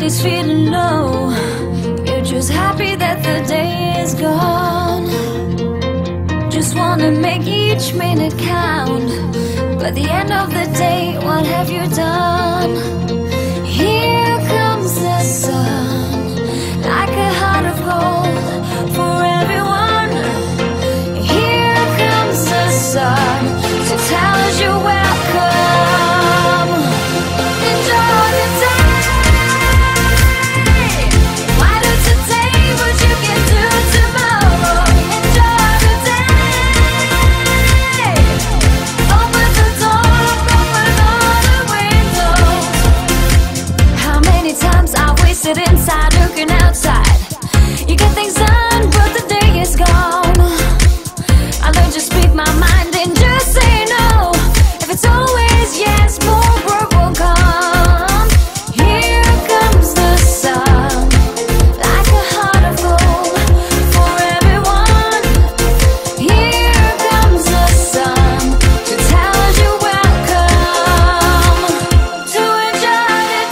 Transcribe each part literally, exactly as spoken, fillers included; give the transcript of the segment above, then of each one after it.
body's feeling low. You're just happy that the day is gone. Just wanna make each minute count. But the end of the day, what have you done? Here comes the sun, like a heart of gold for everyone. Here comes the sun to tell us you're welcome. Enjoy the day. Why do today what you can do tomorrow? Enjoy the day. Open the door, open all the windows. How many times I wasted inside looking outside? You get things done, but the day is gone. I learned to speak my mind and just say no. If it's always yes, more work will come. Here comes the sun, like a heart of gold for everyone. Here comes the sun to tell us you're welcome. To enjoy the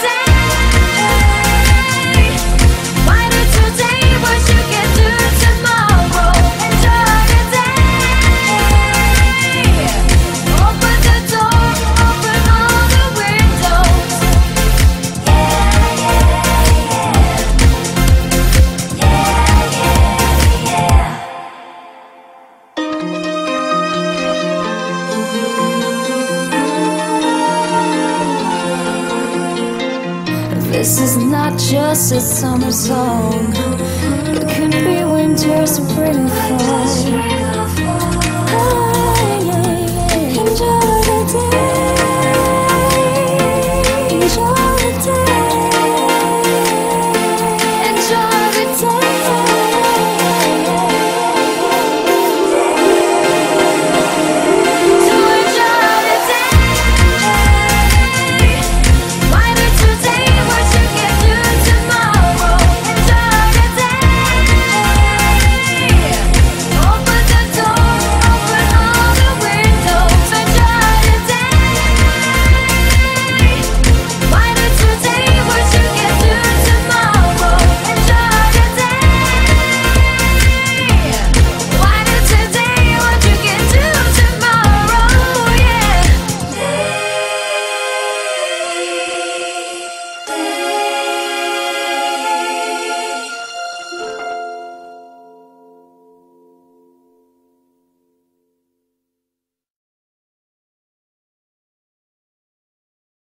day. Why do today what you can do tomorrow? Enjoy the day. Open the door, open all the windows. Yeah, yeah, yeah. Yeah, yeah, yeah. This is not just a summer song. It could be winter, spring, fall.